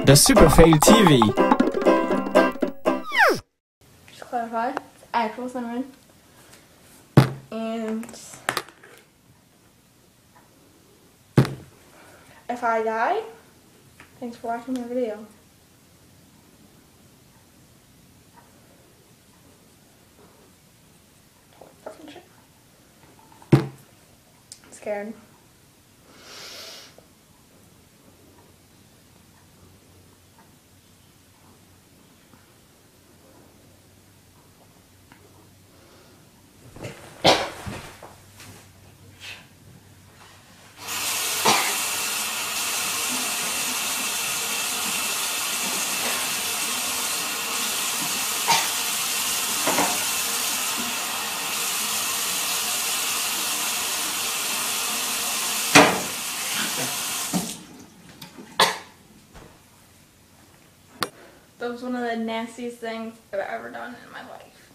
The Superfail TV. Just to clarify, it's actual cinnamon. And if I die, thanks for watching my video. Holy fucking shit. I'm scared. That was one of the nastiest things I've ever done in my life.